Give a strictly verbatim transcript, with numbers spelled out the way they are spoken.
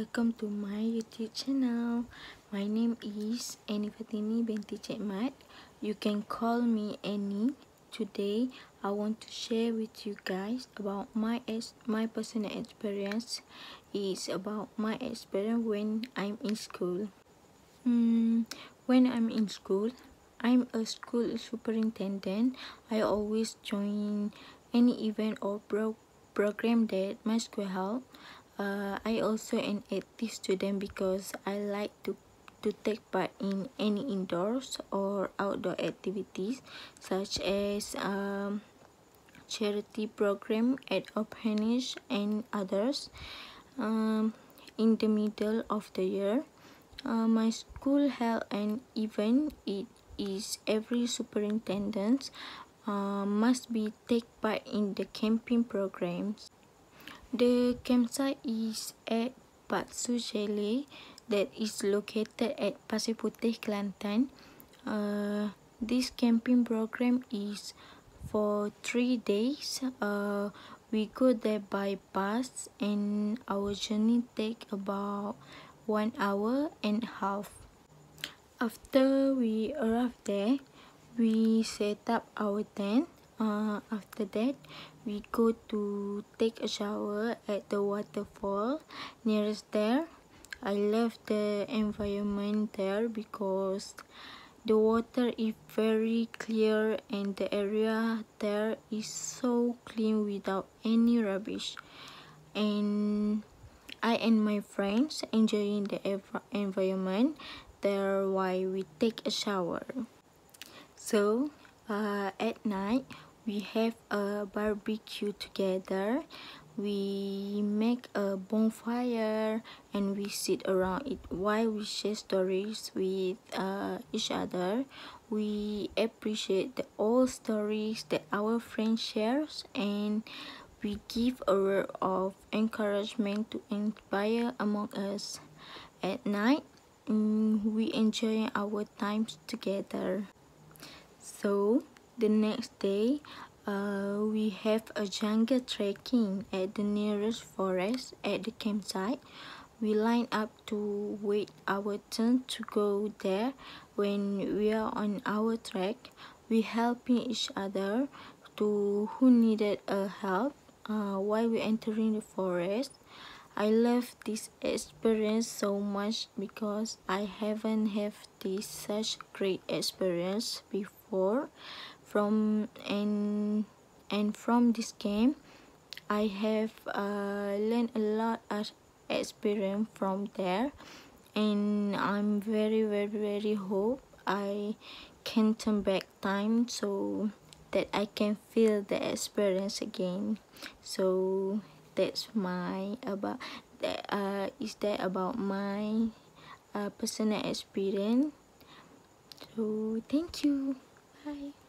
welcome to my YouTube channel. My name is Annie Fatini binti Cik Mat. You can call me Annie. Today I want to share with you guys about my my personal experience. It's about my experience when I'm in school. Mm, when I'm in school, I'm a school superintendent. I always join any event or pro program that my school held. Uh, I also an active student because I like to to take part in any indoors or outdoor activities such as um, charity program at orphanage and others. Um, in the middle of the year, uh, my school held an event. It is every superintendent uh, must be take part in the camping programs. The campsite is at Patsu Chalet that is located at Pasir Puteh, Kelantan. Uh, this camping program is for three days. Uh, we go there by bus and our journey take about one hour and a half. After we arrive there, we set up our tent. Uh, after that, we go to take a shower at the waterfall nearest there. I love the environment there because the water is very clear and the area there is so clean without any rubbish. And I and my friends enjoying the ev environment there while we take a shower. So uh, at night we have a barbecue together. We make a bonfire and we sit around it while we share stories with uh, each other. We appreciate the old stories that our friend shares, and we give a word of encouragement to inspire among us. At night, mm, we enjoy our times together. So the next day, uh, we have a jungle trekking at the nearest forest at the campsite. We line up to wait our turn to go there. When we are on our trek, we helping each other to who needed a help uh, while we entering the forest. I love this experience so much because I haven't have this such great experience before. From and and from this game, I have uh, learned a lot of experience from there, and I'm very very very hope I can turn back time so that I can feel the experience again. So that's my about that uh is that about my uh, personal experience. So thank you. Bye.